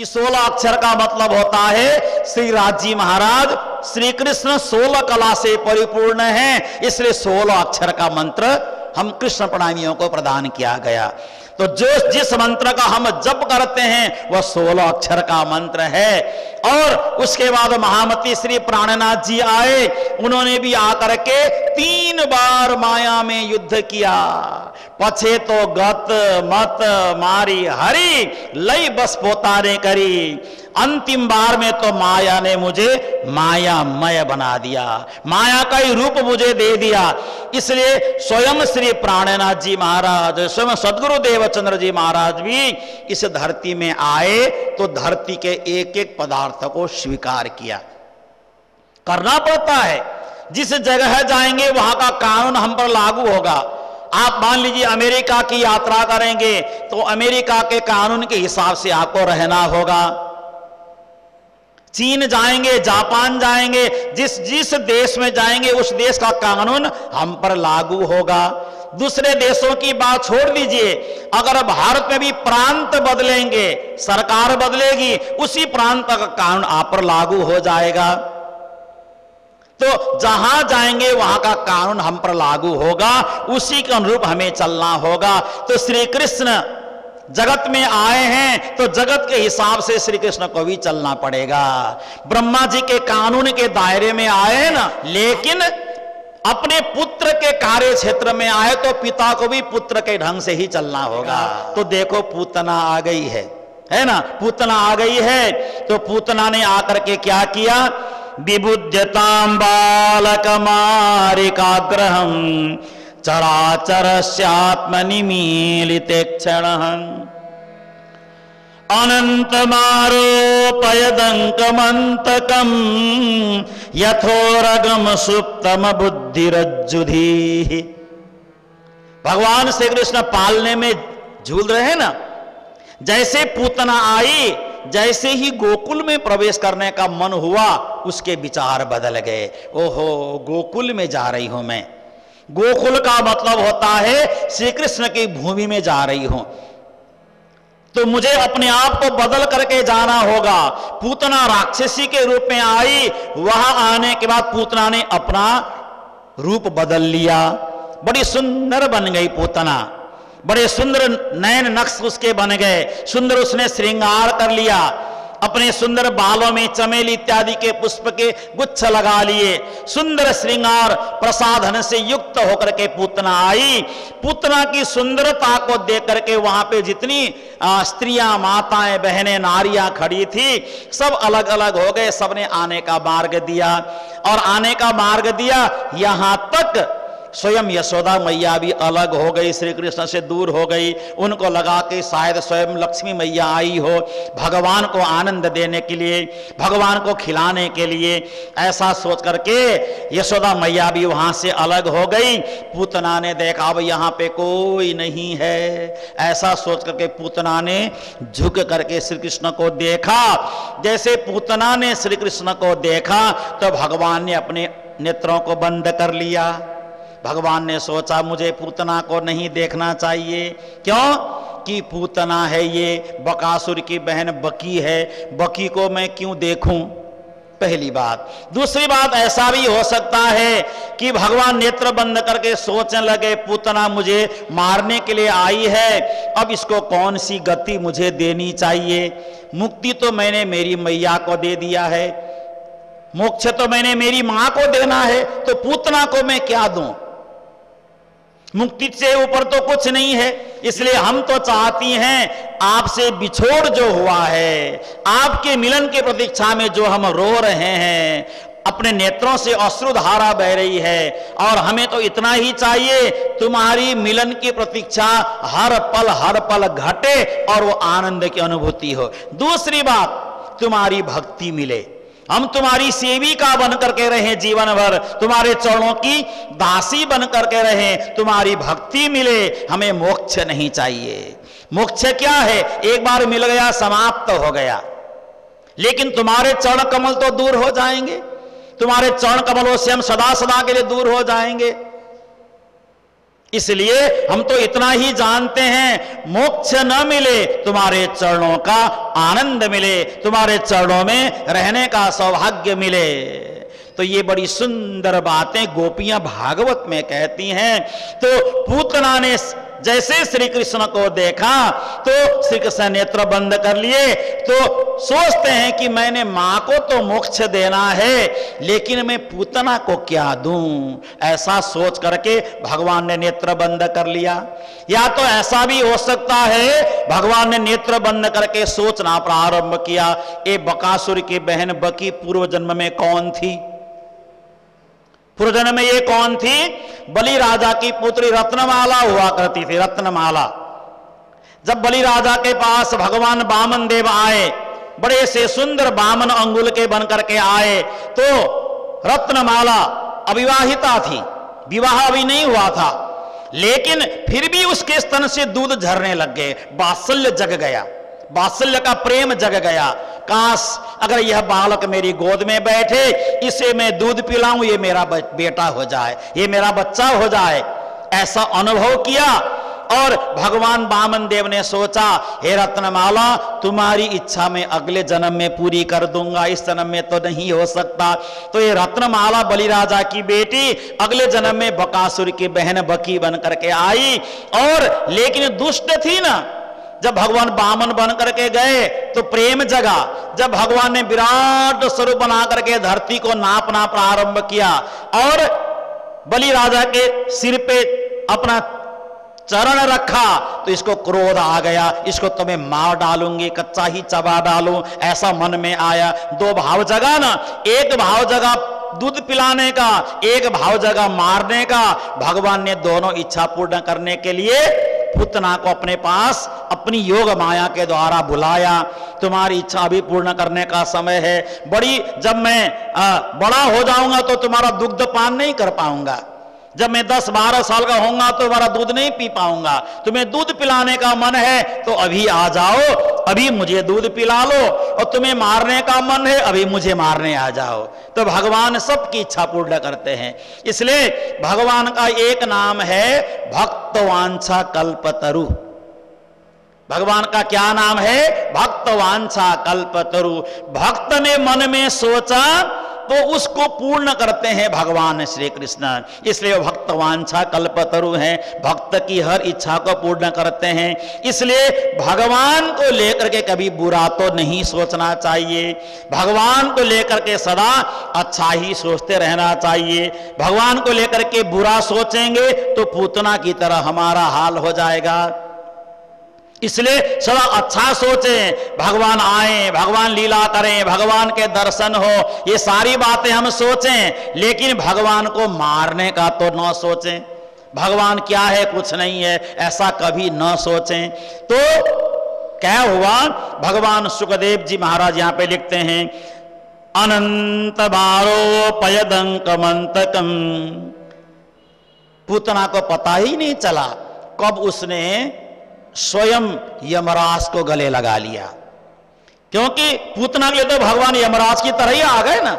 कि 16 अक्षर का मतलब होता है श्री राजी महाराज श्री कृष्ण 16 कला से परिपूर्ण हैं, इसलिए 16 अक्षर का मंत्र हम कृष्ण प्रणामियों को प्रदान किया गया। तो जो जिस मंत्र का हम जप करते हैं वह 16 अक्षर का मंत्र है। और उसके बाद महामती श्री प्राणनाथ जी आए, उन्होंने भी आकर के 3 बार माया में युद्ध किया। पछे तो गत मत मारी हरि, लई बस पोताने करी। अंतिम बार में तो माया ने मुझे मायामय बना दिया, माया का ही रूप मुझे दे दिया। इसलिए स्वयं श्री प्राणनाथ जी महाराज, स्वयं सदगुरु देवचंद्र जी महाराज भी इस धरती में आए तो धरती के एक एक पदार्थ को स्वीकार किया। करना पड़ता है, जिस जगह जाएंगे वहां का कानून हम पर लागू होगा। आप मान लीजिए अमेरिका की यात्रा करेंगे तो अमेरिका के कानून के हिसाब से आपको रहना होगा। चीन जाएंगे, जापान जाएंगे, जिस देश में जाएंगे उस देश का कानून हम पर लागू होगा। दूसरे देशों की बात छोड़ दीजिए, अगर भारत में भी प्रांत बदलेंगे, सरकार बदलेगी, उसी प्रांत का कानून आप पर लागू हो जाएगा। तो जहां जाएंगे वहां का कानून हम पर लागू होगा, उसी के अनुरूप हमें चलना होगा। तो श्री कृष्ण जगत में आए हैं तो जगत के हिसाब से श्री कृष्ण को भी चलना पड़ेगा। ब्रह्मा जी के कानून के दायरे में आए हैं ना, लेकिन अपने पुत्र के कार्य क्षेत्र में आए तो पिता को भी पुत्र के ढंग से ही चलना होगा। तो देखो पूतना आ गई है ना, पूतना आ गई है। तो पूतना ने आकर के क्या किया, विबुध्यतां बालक मारिकाग्रहं चराचरस्यात्मनिमीलिते क्षणः अनन्तमारोपयदङ्कमन्तकं यथोरगम सुप्तम बुद्धिरज्जुधीः। भगवान श्री कृष्ण पालने में झूल रहे हैं ना, जैसे पूतना आई, जैसे ही गोकुल में प्रवेश करने का मन हुआ उसके विचार बदल गए। ओहो, गोकुल में जा रही हूं मैं। गोकुल का मतलब होता है श्री कृष्ण की भूमि में जा रही हूं, तो मुझे अपने आप को बदल करके जाना होगा। पूतना राक्षसी के रूप में आई, वहां आने के बाद पूतना ने अपना रूप बदल लिया, बड़ी सुंदर बन गई पूतना, बड़े सुंदर नयन नक्श उसके बन गए, सुंदर उसने श्रृंगार कर लिया, अपने सुंदर बालों में चमेली इत्यादि के पुष्प के गुच्छ लगा लिए, सुंदर श्रृंगार प्रसाधन से युक्त होकर के पूतना आई। पूतना की सुंदरता को देख करके वहां पे जितनी स्त्रियां, माताएं, बहनें, नारियां खड़ी थी, सब अलग अलग हो गए, सबने आने का मार्ग दिया। और आने का मार्ग दिया, यहां तक स्वयं यशोदा मैया भी अलग हो गई, श्री कृष्ण से दूर हो गई। उनको लगा कि शायद स्वयं लक्ष्मी मैया आई हो भगवान को आनंद देने के लिए, भगवान को खिलाने के लिए, ऐसा सोच करके यशोदा मैया भी वहां से अलग हो गई। पूतना ने देखा अब यहाँ पे कोई नहीं है, ऐसा सोच करके पूतना ने झुक करके श्री कृष्ण को देखा। जैसे पूतना ने श्री कृष्ण को देखा तो भगवान ने अपने नेत्रों को बंद कर लिया। भगवान ने सोचा मुझे पूतना को नहीं देखना चाहिए, क्यों कि पूतना है ये, बकासुर की बहन बकी है, बकी को मैं क्यों देखूं, पहली बात। दूसरी बात, ऐसा भी हो सकता है कि भगवान नेत्र बंद करके सोचने लगे पूतना मुझे मारने के लिए आई है, अब इसको कौन सी गति मुझे देनी चाहिए। मुक्ति तो मैंने मेरी मैया को दे दिया है, मोक्ष तो मैंने मेरी मां को देना है, तो पूतना को मैं क्या दूं, मुक्ति से ऊपर तो कुछ नहीं है। इसलिए हम तो चाहती हैं आपसे बिछोड़ जो हुआ है, आपके मिलन की प्रतीक्षा में जो हम रो रहे हैं, अपने नेत्रों से अश्रुधारा बह रही है, और हमें तो इतना ही चाहिए तुम्हारी मिलन की प्रतीक्षा हर पल घटे और वो आनंद की अनुभूति हो। दूसरी बात, तुम्हारी भक्ति मिले, हम तुम्हारी सेविका बन करके रहें जीवन भर, तुम्हारे चरणों की दासी बन करके रहें, तुम्हारी भक्ति मिले, हमें मोक्ष नहीं चाहिए। मोक्ष क्या है, एक बार मिल गया समाप्त हो गया, लेकिन तुम्हारे चरण कमल तो दूर हो जाएंगे, तुम्हारे चरण कमलों से हम सदा सदा के लिए दूर हो जाएंगे। इसलिए हम तो इतना ही जानते हैं, मोक्ष न मिले तुम्हारे चरणों का आनंद मिले, तुम्हारे चरणों में रहने का सौभाग्य मिले। तो ये बड़ी सुंदर बातें गोपियां भागवत में कहती हैं। तो पूतना ने जैसे श्री कृष्ण को देखा तो श्री कृष्ण नेत्र बंद कर लिए, तो सोचते हैं कि मैंने मां को तो मोक्ष देना है, लेकिन मैं पूतना को क्या दूं। ऐसा सोच करके भगवान ने नेत्र बंद कर लिया। या तो ऐसा भी हो सकता है भगवान ने नेत्र बंद करके सोचना प्रारंभ किया, ये बकासुर की बहन बकी पूर्व जन्म में कौन थी, पूर्व जन्म में ये कौन थी। बलि राजा की पुत्री रत्नमाला हुआ करती थी। रत्नमाला, जब बलि राजा के पास भगवान वामन देव आए, बड़े से सुंदर वामन अंगुल के बन करके आए, तो रत्नमाला अविवाहिता थी, विवाह अभी नहीं हुआ था, लेकिन फिर भी उसके स्तन से दूध झरने लग गए। वात्सल्य जग गया, वात्सल्य का प्रेम जग गया। काश अगर यह बालक मेरी गोद में बैठे, इसे मैं दूध पिलाऊं, ये मेरा बेटा हो जाए, ये मेरा बच्चा हो जाए, ऐसा अनुभव किया। और भगवान वामन देव ने सोचा, हे रत्नमाला, तुम्हारी इच्छा मैं अगले जन्म में पूरी कर दूंगा, इस जन्म में तो नहीं हो सकता। तो ये रत्नमाला बलि राजा की बेटी अगले जन्म में बकासुर की बहन बकी बन करके आई। और लेकिन दुष्ट थी ना, जब भगवान वामन बन करके गए तो प्रेम जगा। जब भगवान ने विराट स्वरूप बना करके धरती को नापना प्रारंभ किया और बलि राजा के सिर पे अपना चरण रखा, तो इसको क्रोध आ गया, इसको तो मैं मार डालूंगी, कच्चा ही चबा डालूं, ऐसा मन में आया। दो भाव जगा ना, एक भाव जगा दूध पिलाने का, एक भाव जगा मारने का। भगवान ने दोनों इच्छा पूर्ण करने के लिए पूतना को अपने पास अपनी योग माया के द्वारा बुलाया। तुम्हारी इच्छा अभी पूर्ण करने का समय है, जब मैं बड़ा हो जाऊंगा तो तुम्हारा दुग्ध पान नहीं कर पाऊंगा, जब मैं 10-12 साल का होऊंगा तो तुम्हारा दूध नहीं पी पाऊंगा, तुम्हें दूध पिलाने का मन है तो अभी आ जाओ, अभी मुझे दूध पिला लो, और तुम्हें मारने का मन है अभी मुझे मारने आ जाओ। तो भगवान सबकी इच्छा पूर्ण करते हैं। इसलिए भगवान का एक नाम है भक्तवांछा कल्पतरु। भगवान का क्या नाम है? भक्तवांछा कल्पतरु। भक्त ने मन में सोचा तो उसको पूर्ण करते हैं भगवान श्री कृष्ण। इसलिए भक्तवांछा कल्पतरु हैं, भक्त की हर इच्छा को पूर्ण करते हैं। इसलिए भगवान को लेकर के कभी बुरा तो नहीं सोचना चाहिए, भगवान को लेकर के सदा अच्छा ही सोचते रहना चाहिए। भगवान को लेकर के बुरा सोचेंगे तो पूतना की तरह हमारा हाल हो जाएगा। इसलिए सदा अच्छा सोचें, भगवान आए, भगवान लीला करें, भगवान के दर्शन हो, ये सारी बातें हम सोचें, लेकिन भगवान को मारने का तो न सोचें। भगवान क्या है, कुछ नहीं है, ऐसा कभी न सोचें। तो क्या हुआ, भगवान सुखदेव जी महाराज यहां पे लिखते हैं, अनंत बारोपयदंकमंतकम। पूतना को पता ही नहीं चला कब उसने स्वयं यमराज को गले लगा लिया, क्योंकि पूतना के लिए तो भगवान यमराज की तरह ही आ गए ना।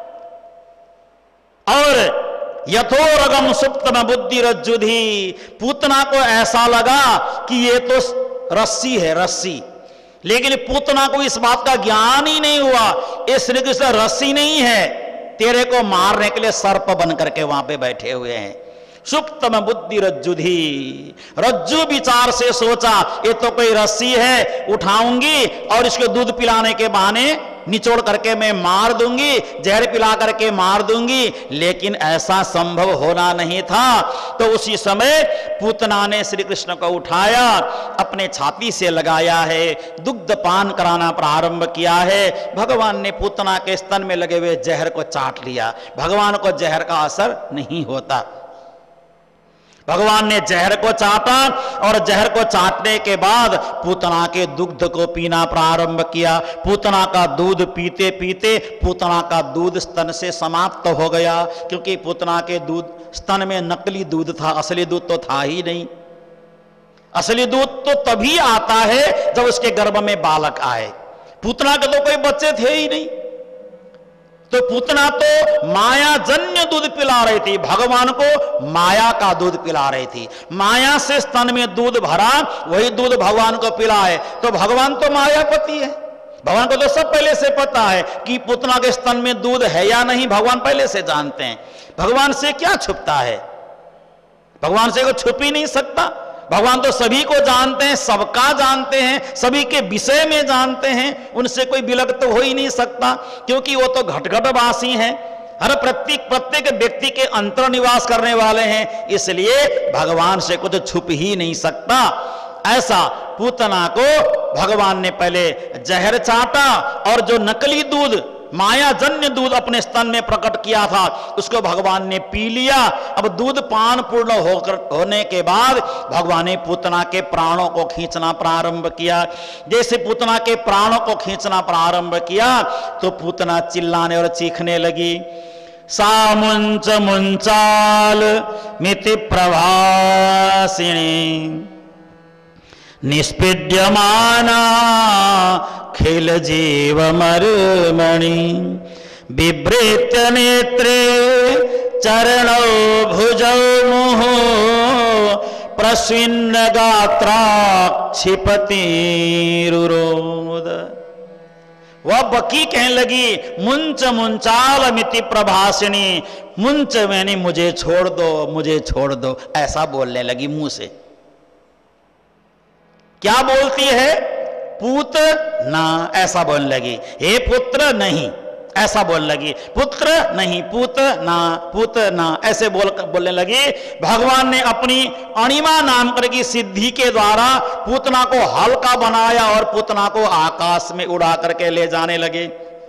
और यथोरगम सुप्तम बुद्धि रज्जुधि, पूतना को ऐसा लगा कि ये तो रस्सी है, रस्सी, लेकिन पूतना को इस बात का ज्ञान ही नहीं हुआ, ये श्री कृष्ण रस्सी नहीं है, तेरे को मारने के लिए सर्प बन करके वहां पे बैठे हुए हैं। सुप्तम बुद्धि रज्जुधि, रज्जु विचार से सोचा ये तो कोई रस्सी है, उठाऊंगी और इसको दूध पिलाने के बहाने निचोड़ करके मैं मार दूंगी, जहर पिला करके मार दूंगी, लेकिन ऐसा संभव होना नहीं था। तो उसी समय पूतना ने श्री कृष्ण को उठाया, अपने छाती से लगाया है, दुग्ध पान कराना प्रारंभ किया है। भगवान ने पूतना के स्तन में लगे हुए जहर को चाट लिया। भगवान को जहर का असर नहीं होता। भगवान ने जहर को चाटा और जहर को चाटने के बाद पूतना के दुग्ध को पीना प्रारंभ किया। पूतना का दूध पीते पीते पूतना का दूध स्तन से समाप्त हो गया, क्योंकि पूतना के दूध स्तन में नकली दूध था, असली दूध तो था ही नहीं। असली दूध तो तभी आता है जब उसके गर्भ में बालक आए। पूतना के तो कोई बच्चे थे ही नहीं, तो पूतना तो माया जन्य दूध पिला रही थी, भगवान को माया का दूध पिला रही थी। माया से स्तन में दूध भरा, वही दूध भगवान को पिलाए, तो भगवान तो मायापति है। भगवान को तो सब पहले से पता है कि पूतना के स्तन में दूध है या नहीं, भगवान पहले से जानते हैं। भगवान से क्या छुपता है? भगवान से कोई छुप ही नहीं सकता। भगवान तो सभी को जानते हैं, सबका जानते हैं, सभी के विषय में जानते हैं, उनसे कोई विलग तो हो ही नहीं सकता, क्योंकि वो तो घटघटवासी हैं, हर प्रत्येक व्यक्ति के अंतर निवास करने वाले हैं, इसलिए भगवान से कुछ छुप ही नहीं सकता। ऐसा पूतना को भगवान ने पहले जहर चाटा और जो नकली दूध, माया जन्य दूध अपने स्तन में प्रकट किया था, उसको भगवान ने पी लिया। अब दूध पान पूर्ण होने के बाद भगवान ने पूतना के प्राणों को खींचना प्रारंभ किया। जैसे पूतना के प्राणों को खींचना प्रारंभ किया तो पूतना चिल्लाने और चीखने लगी। सा मुंच मुंचाल मिति प्रभासिणी निष्पीड्यमाना खिल जीव मर्मणि बिभ्रेत्य नेत्रे चरणौ भुजौ मुहुः प्रस्विन्न गात्रा क्षिपति रुरोद। वह बकी कहने लगी, मुंच मुंचाल मिति प्रभासिनी, मुंच मैंने मुझे छोड़ दो, मुझे छोड़ दो, ऐसा बोलने लगी मुंह से। क्या बोलती है? पूत ना, ऐसा बोलने लगी। हे पुत्र नहीं, ऐसा बोलने लगी। पुत्र नहीं, पूत ना, ऐसे बोलने लगी। भगवान ने अपनी अणिमा नाम करके सिद्धि के द्वारा पूतना को हल्का बनाया और पूतना को आकाश में उड़ा करके ले जाने लगे।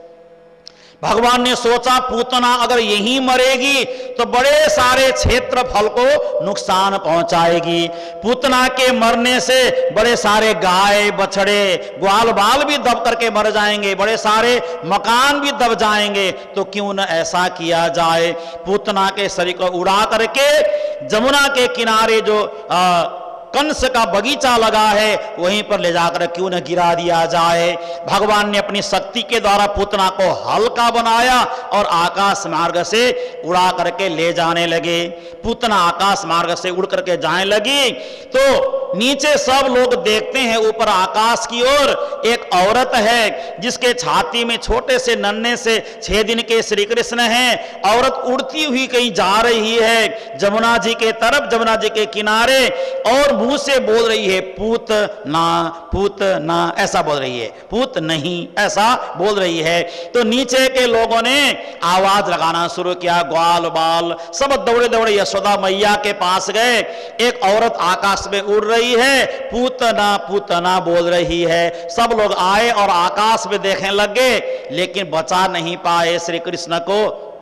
भगवान ने सोचा पूतना अगर यहीं मरेगी तो बड़े सारे क्षेत्रफल को नुकसान पहुंचाएगी। पूतना के मरने से बड़े सारे गाय बछड़े ग्वाल बाल भी दब करके मर जाएंगे, बड़े सारे मकान भी दब जाएंगे, तो क्यों न ऐसा किया जाए, पूतना के शरीर को उड़ा करके जमुना के किनारे जो कंस का बगीचा लगा है वहीं पर ले जाकर क्यों न गिरा दिया जाए। भगवान ने अपनी शक्ति के द्वारा पूतना को हल्का बनाया और आकाश मार्ग से उड़ा करके ले जाने लगे। पूतना आकाश मार्ग से उड़ करके जाने लगी तो नीचे सब लोग देखते हैं, ऊपर आकाश की ओर एक औरत है जिसके छाती में छोटे से नन्हे से 6 दिन के श्री कृष्ण हैं। औरत उड़ती हुई कहीं जा रही है जमुना जी के तरफ, जमुना जी के किनारे, और मुंह से बोल रही है पूत ना, ऐसा बोल रही है, पूत नहीं ऐसा बोल रही है। तो नीचे के लोगों ने आवाज लगाना शुरू किया, ग्वाल बाल सब दौड़े दौड़े यशोदा मैया के पास गए। एक औरत आकाश में उड़ रही है, पूतना बोल रही है। सब लोग आए और आकाश में देखने लगे, लेकिन बचा नहीं पाए श्री कृष्ण को।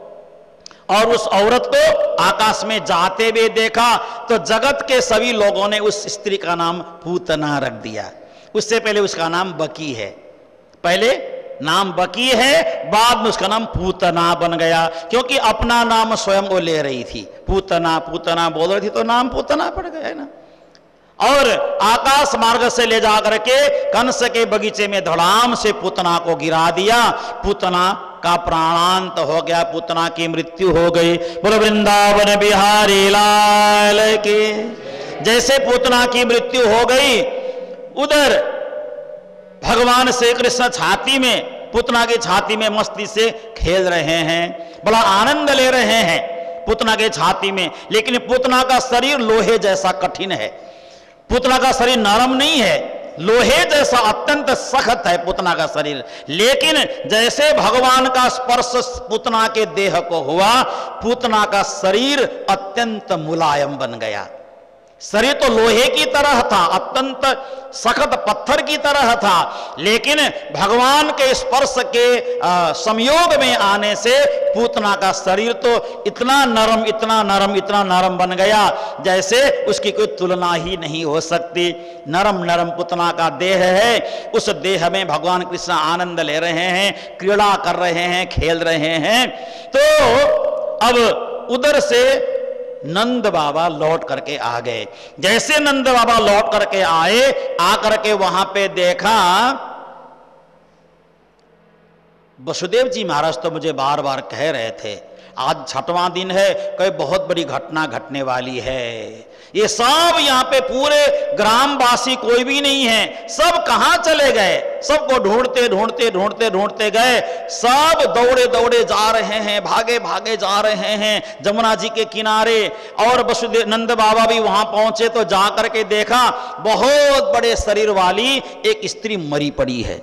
और उस औरत को आकाश में जाते हुए देखा तो जगत के सभी लोगों ने उस स्त्री का नाम पूतना रख दिया। उससे पहले उसका नाम बकी है, पहले नाम बकी है, बाद में उसका नाम पूतना बन गया, क्योंकि अपना नाम स्वयं वो ले रही थी। पूतना बोल रही थी तो नाम पूतना पड़ गया है ना। और आकाश मार्ग से ले जाकर के कंस के बगीचे में धड़ाम से पूतना को गिरा दिया। पूतना का प्राणांत हो गया, पूतना की मृत्यु हो गई। बोलो वृंदावन बिहारी लाल की। जैसे पूतना की मृत्यु हो गई, उधर भगवान श्री कृष्ण छाती में, पूतना की छाती में मस्ती से खेल रहे हैं, बड़ा आनंद ले रहे हैं पूतना के छाती में। लेकिन पूतना का शरीर लोहे जैसा कठिन है, पूतना का शरीर नरम नहीं है, लोहे जैसा अत्यंत सख्त है पूतना का शरीर। लेकिन जैसे भगवान का स्पर्श पूतना के देह को हुआ, पूतना का शरीर अत्यंत मुलायम बन गया। शरीर तो लोहे की तरह था, अत्यंत सख्त पत्थर की तरह था, लेकिन भगवान के स्पर्श के संयोग में आने से पूतना का शरीर तो इतना नरम बन गया जैसे उसकी कोई तुलना ही नहीं हो सकती। नरम पूतना का देह है, उस देह में भगवान कृष्ण आनंद ले रहे हैं, क्रीड़ा कर रहे हैं, खेल रहे हैं। तो अब उधर से नंद बाबा लौट करके आ गए। जैसे नंद बाबा लौट करके आए, आकर के वहां पे देखा वसुदेव जी महाराज तो मुझे बार बार कह रहे थे आज 6वां दिन है, कोई बहुत बड़ी घटना घटने वाली है। ये सब यहाँ पे पूरे ग्रामवासी कोई भी नहीं है, सब कहाँ चले गए, सबको ढूंढते ढूंढते ढूंढते ढूंढते गए, सब दौड़े दौड़े जा रहे हैं, भागे भागे जा रहे हैं जमुना जी के किनारे। और वसुदेव नंद बाबा भी वहां पहुंचे तो जा करके देखा बहुत बड़े शरीर वाली एक स्त्री मरी पड़ी है,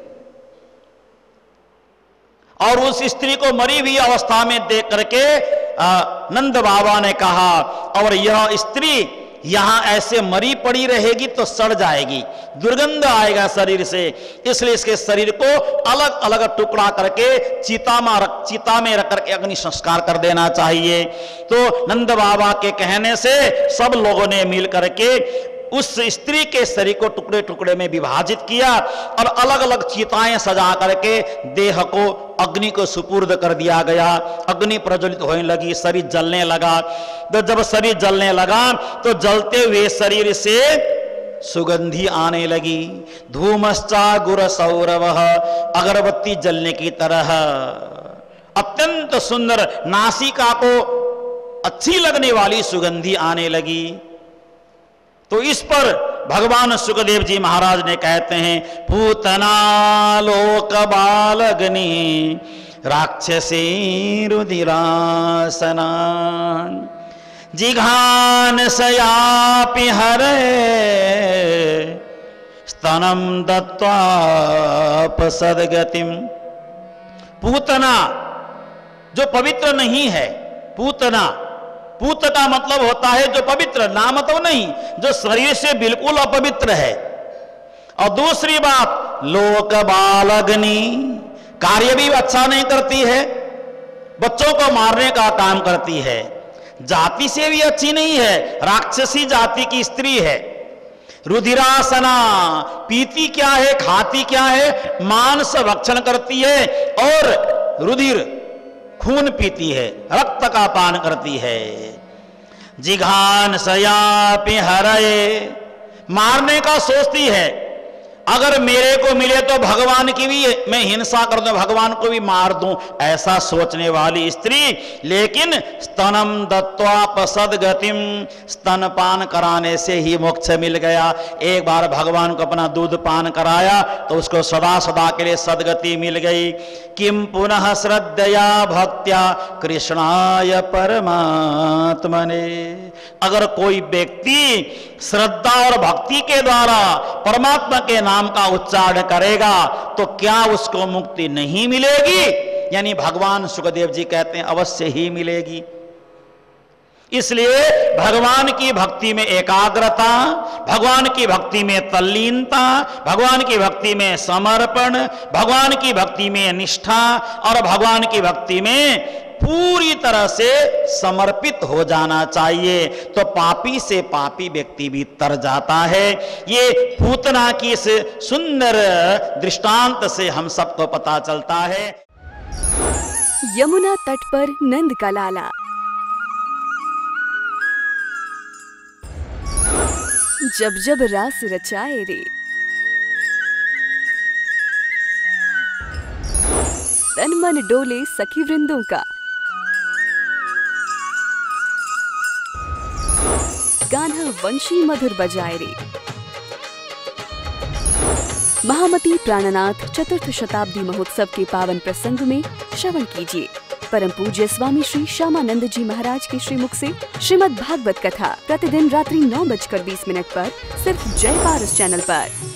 और उस स्त्री को मरी हुई अवस्था में देख करके नंद बाबा ने कहा, और यह स्त्री यहां ऐसे मरी पड़ी रहेगी तो सड़ जाएगी, दुर्गंध आएगा शरीर से, इसलिए इसके शरीर को अलग अलग टुकड़ा करके चिता में रख करके अग्नि संस्कार कर देना चाहिए। तो नंद बाबा के कहने से सब लोगों ने मिल करके उस स्त्री के शरीर को टुकड़े टुकड़े में विभाजित किया और अलग अलग चिताएं सजा करके देह को अग्नि को सुपुर्द कर दिया गया। अग्नि प्रज्वलित होने लगी, शरीर जलने लगा। तो जब शरीर जलने लगा तो जलते हुए शरीर से सुगंधी आने लगी। धूमश्चा गुर सौरव, अगरबत्ती जलने की तरह अत्यंत सुंदर नासिका को अच्छी लगने वाली सुगंधी आने लगी। तो इस पर भगवान सुखदेव जी महाराज ने कहते हैं, पूतना लोक बालग्नि राक्षसी रुधिरासना जिघान सयापि हरे स्तनम दत्वापसद्गतिम। पूतना जो पवित्र नहीं है, पूतना, पूत का मतलब होता है जो पवित्र, नाम तो नहीं, जो शरीर से बिल्कुल अपवित्र है। और दूसरी बात लोक बालग्नि, कार्य भी अच्छा नहीं करती है, बच्चों को मारने का काम करती है, जाति से भी अच्छी नहीं है, राक्षसी जाति की स्त्री है। रुधिरासना, पीती क्या है, खाती क्या है, मांस भक्षण करती है और रुधिर खून पीती है, रक्त का पान करती है। जिघान सयापि हरये, मारने का सोचती है, अगर मेरे को मिले तो भगवान की भी मैं हिंसा कर दूं, भगवान को भी मार दूं, ऐसा सोचने वाली स्त्री। लेकिन स्तनम दत्वापसद्गतिम, स्तनपान कराने से ही मोक्ष मिल गया। एक बार भगवान को अपना दूध पान कराया तो उसको सदा सदा के लिए सदगति मिल गई। किम पुनः श्रद्धया भक्त्या कृष्णाय परमात्मने, अगर कोई व्यक्ति श्रद्धा और भक्ति के द्वारा परमात्मा के नाम का उच्चारण करेगा तो क्या उसको मुक्ति नहीं मिलेगी? यानी भगवान सुखदेव जी कहते हैं अवश्य ही मिलेगी। इसलिए भगवान की भक्ति में एकाग्रता, भगवान की भक्ति में तल्लीनता, भगवान की भक्ति में समर्पण, भगवान की भक्ति में निष्ठा और भगवान की भक्ति में पूरी तरह से समर्पित हो जाना चाहिए, तो पापी से पापी व्यक्ति भी तर जाता है। ये पूतना की इस सुंदर दृष्टांत से हम सबको पता चलता है। यमुना तट पर नंद का लाला, जब जब रास रचाए रे, तन मन डोले सखी वृंदों का, गाना वंशी मधुर बजाए रे। महामती प्राणनाथ चतुर्थ शताब्दी महोत्सव के पावन प्रसंग में श्रवण कीजिए परम पूज्य स्वामी श्री श्यामानंद जी महाराज के श्रीमुख से श्रीमद् भागवत कथा प्रतिदिन रात्रि 9:20 पर सिर्फ जय पारस चैनल पर।